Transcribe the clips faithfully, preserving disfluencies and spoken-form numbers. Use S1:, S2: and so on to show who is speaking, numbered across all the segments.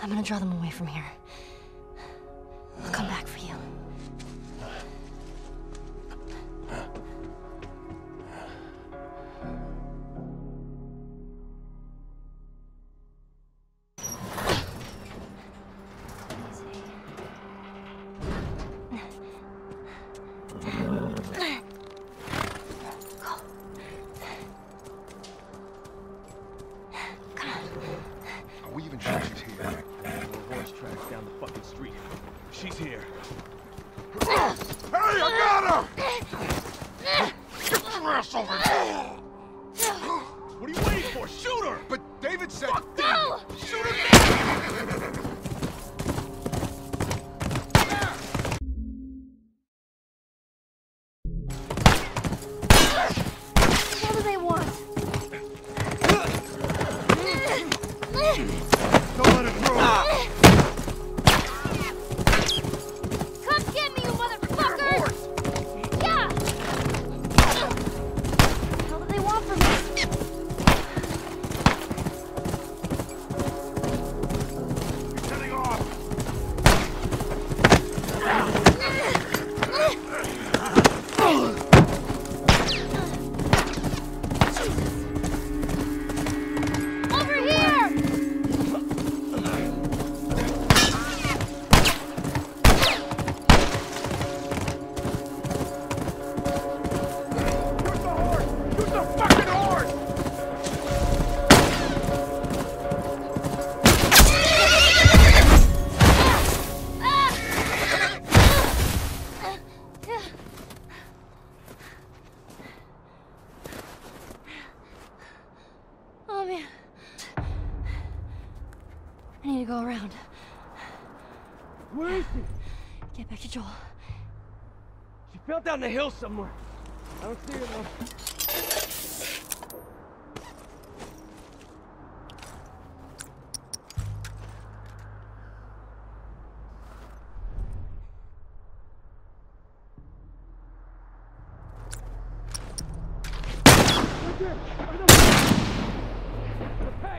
S1: I'm gonna draw them away from here. I'll come back for you. Go around.
S2: Where is she?
S1: Get back to Joel.
S2: She fell down the hill somewhere. I don't see her though. Right there! Right there! Hey!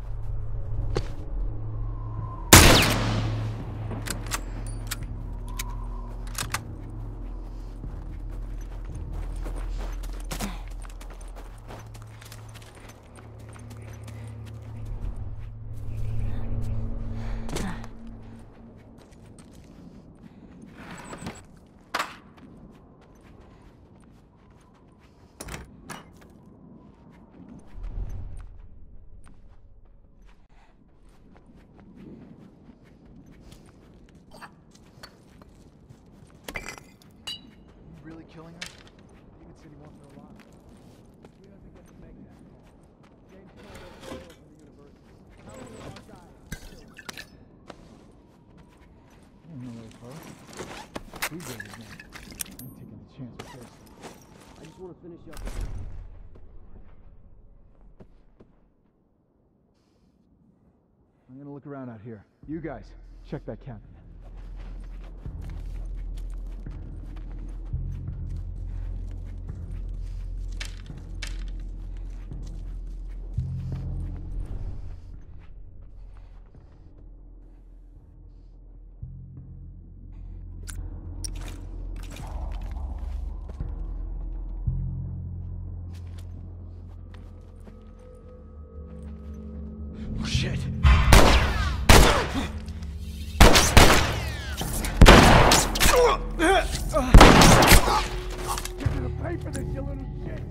S3: Killing her? David said he wants her alive. We don't think that's make that call. James told us to go from the university. How many of our guys killed? I don't know those folks. Who's David's name? I'm taking a chance with this.
S2: I just want to finish up.
S3: I'm gonna look around out here. You guys, check that cabin.
S2: Shit! You're gonna pay for this, you little shit!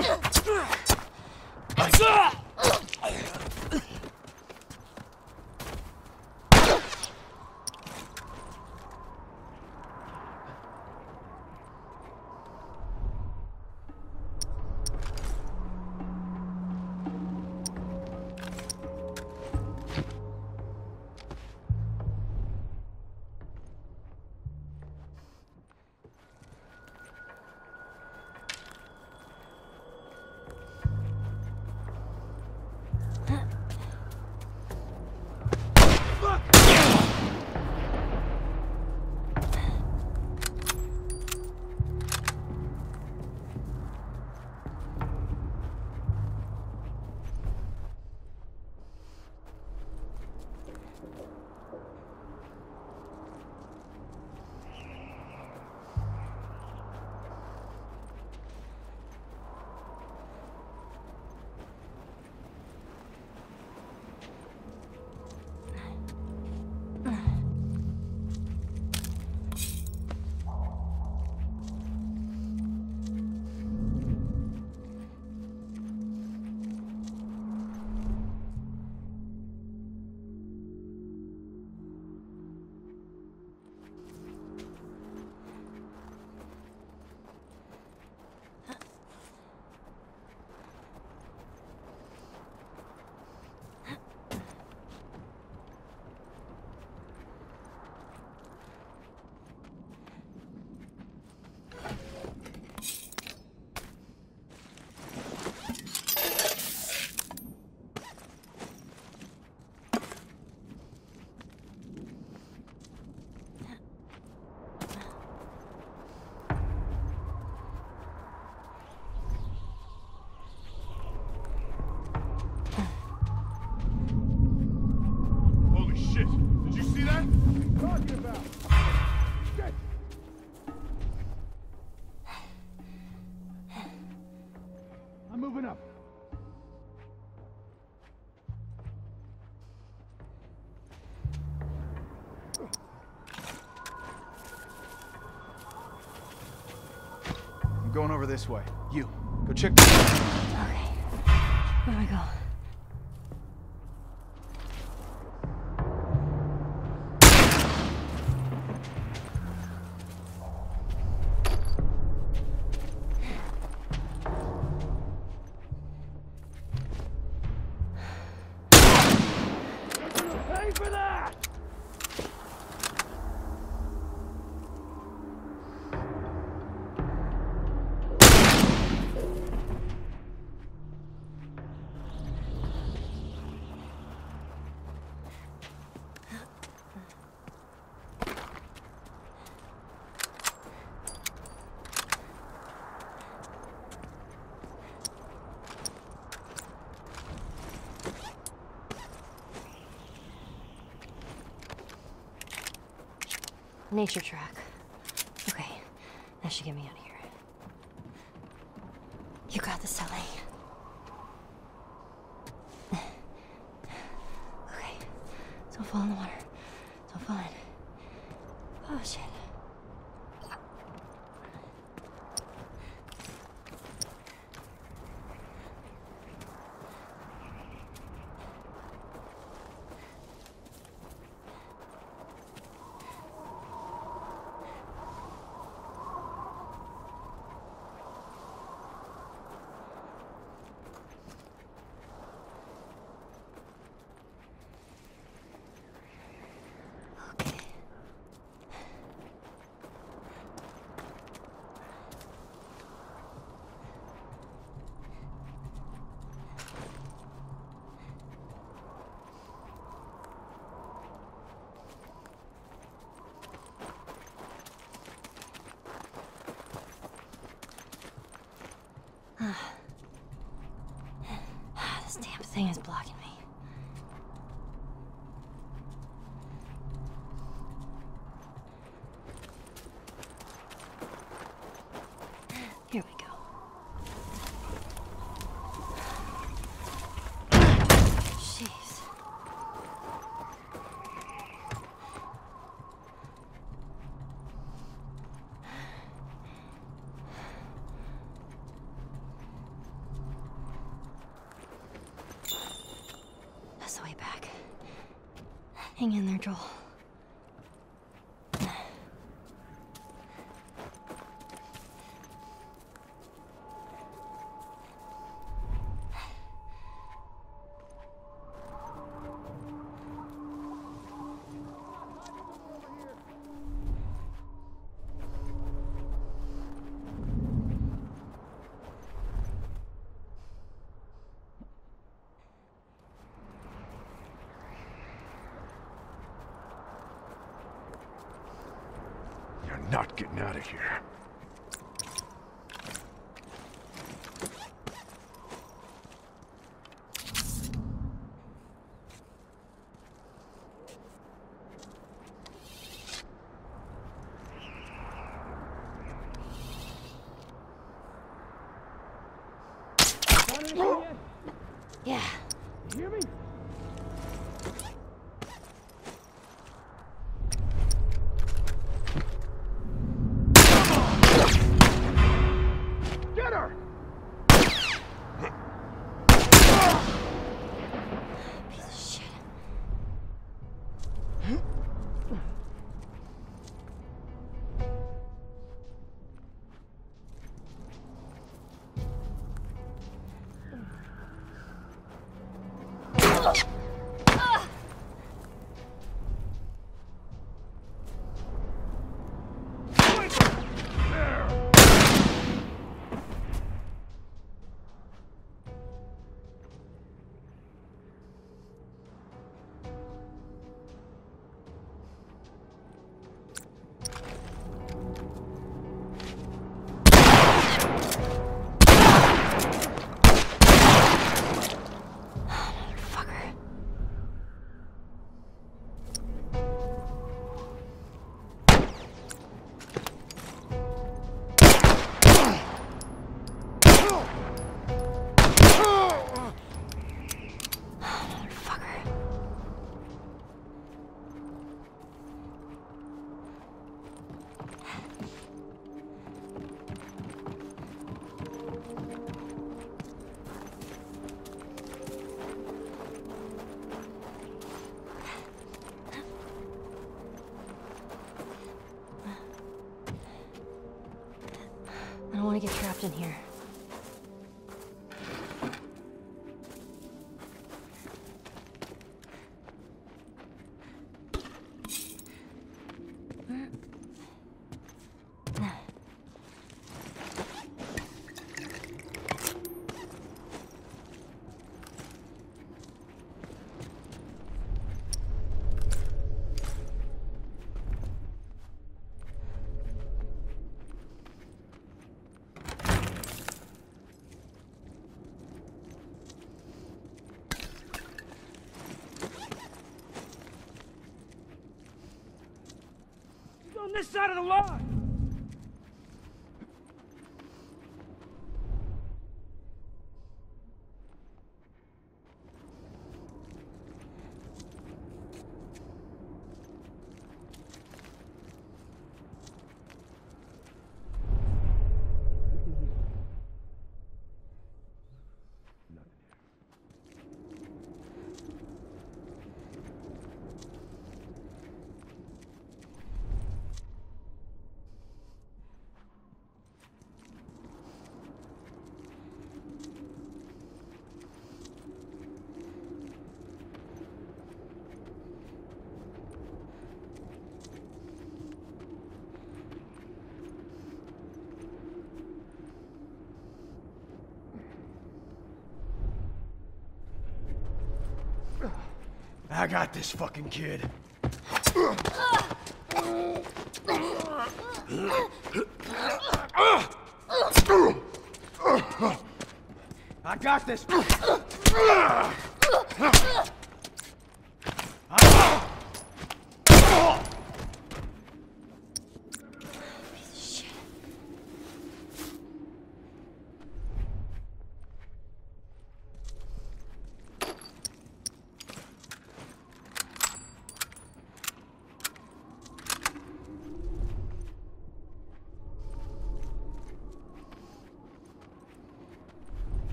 S3: I'm going over this way. You, go check the...
S1: Okay. Where do I go?
S2: Pay for that!
S1: Nature track. Okay, that should get me out of here. You got this, Ellie. Okay, don't fall in the water. Don't fall in. Oh shit. This damn thing is blocking me. Here we go. Jeez. Hang in there, Joel.
S4: Not getting out of here.
S1: Yeah.
S3: You hear me?
S1: I don't want to get trapped in here.
S2: On this side of the lawn!
S3: I got this fucking kid. I got this.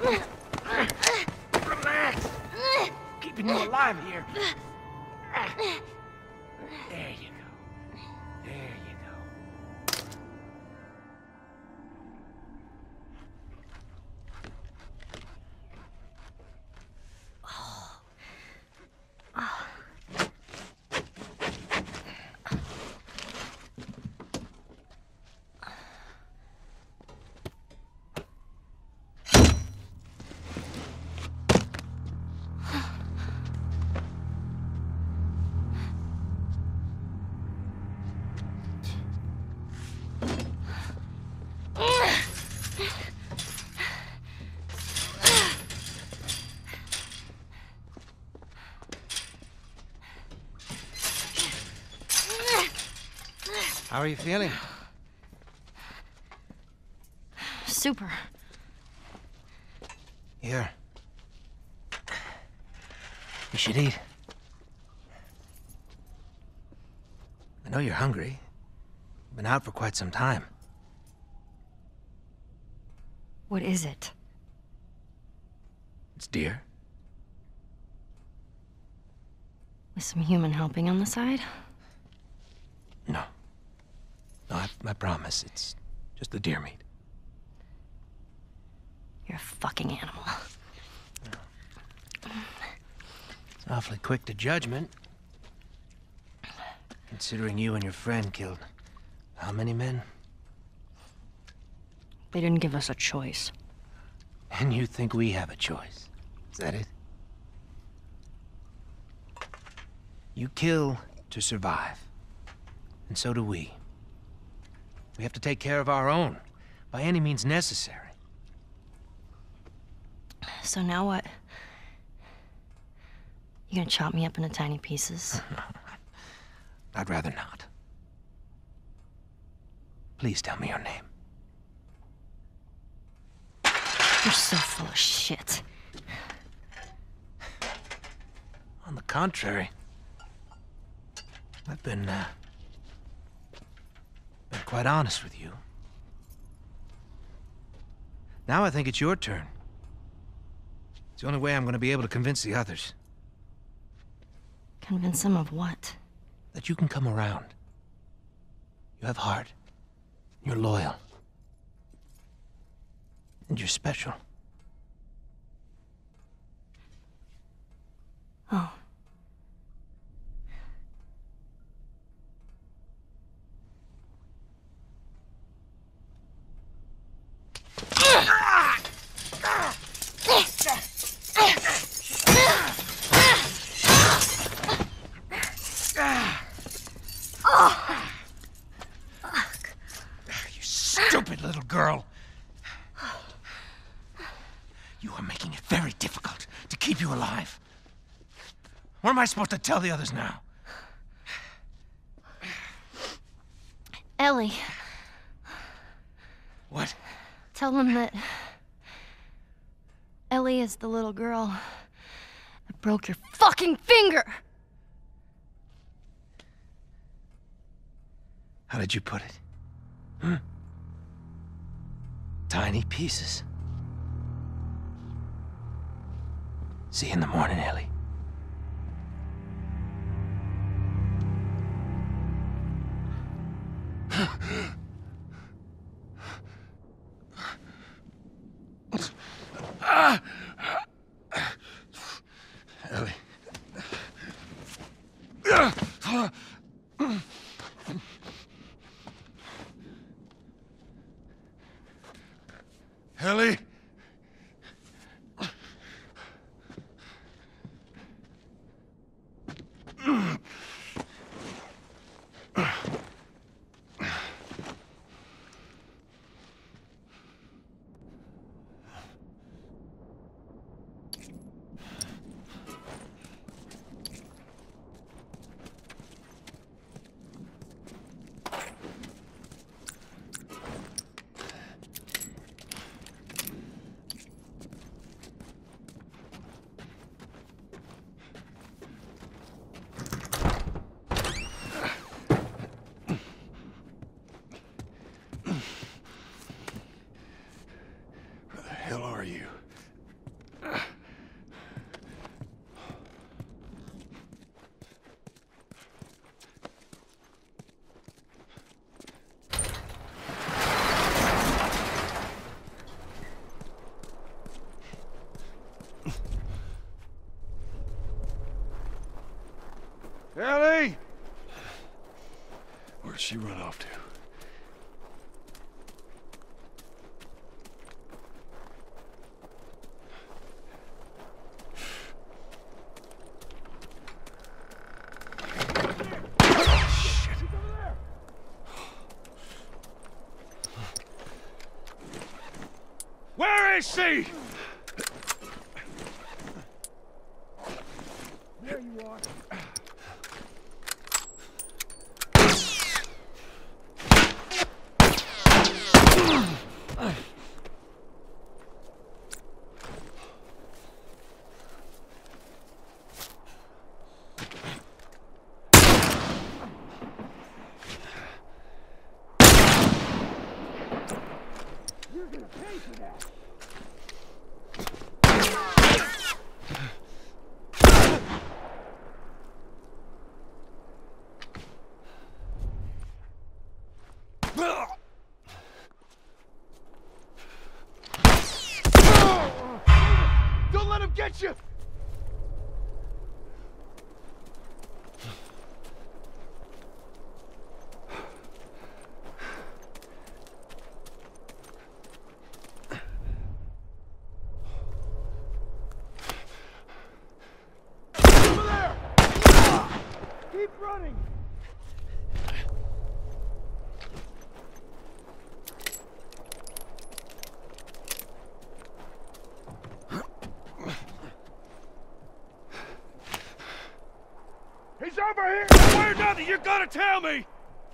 S2: Relax. Keeping you alive here. There you go. There you go.
S1: Oh. Oh.
S5: How are you feeling?
S1: Super.
S5: Here. You should eat. I know you're hungry. You've been out for quite some time.
S1: What is it?
S5: It's deer.
S1: With some human helping on the side?
S5: No. No, I, I promise. It's just the deer meat.
S1: You're a fucking animal.
S5: It's awfully quick to judgment. Considering you and your friend killed how many men?
S1: They didn't give us a choice.
S5: And you think we have a choice? Is that it? You kill to survive. And so do we. We have to take care of our own, by any means necessary.
S1: So now what? You gonna chop me up into tiny pieces?
S5: I'd rather not. Please tell me your name.
S1: You're so full of shit.
S5: On the contrary, I've been, uh, been quite honest with you. Now I think it's your turn. It's the only way I'm going to be able to convince the others.
S1: Convince them of what?
S5: That you can come around. You have heart. You're loyal. And you're special.
S1: Oh.
S5: Stupid little girl. You are making it very difficult to keep you alive. What am I supposed to tell the others now?
S1: Ellie.
S5: What?
S1: Tell them that Ellie is the little girl that broke your fucking finger!
S5: How did you put it? Hmm? Tiny pieces. See you in the morning, Ellie. Ellie. Ellie?
S4: Ellie! Where'd she run off to? Where is she?
S3: There you are. You're gonna pay for that.
S4: Don't let him get you! Over there!
S3: Keep running.
S4: He's over here! Somewhere nothing! You're gonna tell me!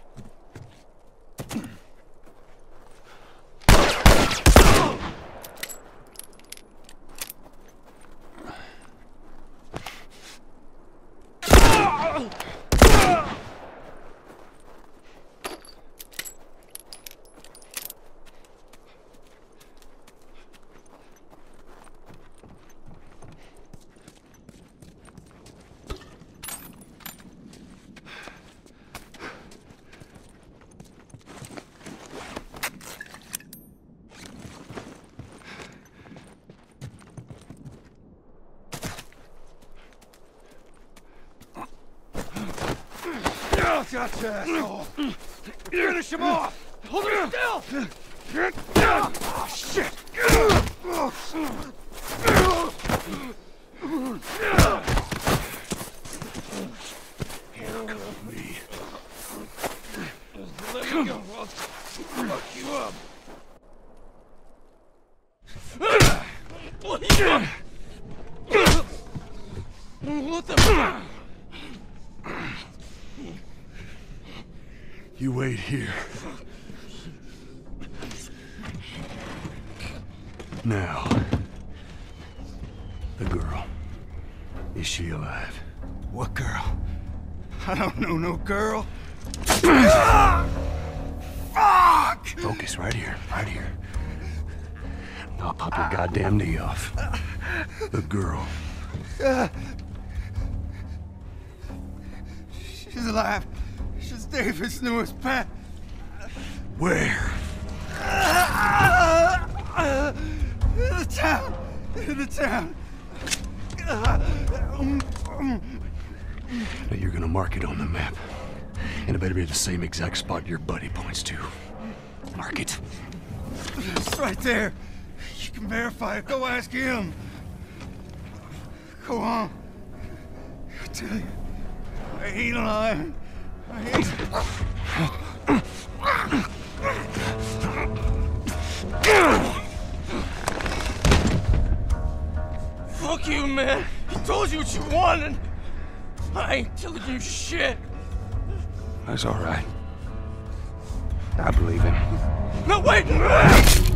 S4: Gotcha, asshole! Finish him off!
S2: Hold him still!
S4: Oh, shit! Handcuff me.
S2: Let me go, I'll fuck you up. What the fuck?
S4: You wait here. Now, the girl. Is she alive?
S6: What girl? I don't know no girl. Fuck!
S4: Focus right here, right here. I'll pop your goddamn knee off. The girl.
S6: She's alive. She's David's newest pet.
S4: Where?
S6: In the town. In the town.
S4: Now you're gonna mark it on the map. And it better be the same exact spot your buddy points to. Mark it.
S6: It's right there. You can verify it. Go ask him. Go on. I tell you, I ain't lying. I ain't.
S2: Fuck you, man. He told you what you wanted. I ain't telling you shit.
S4: That's all right. I believe him.
S2: No, wait!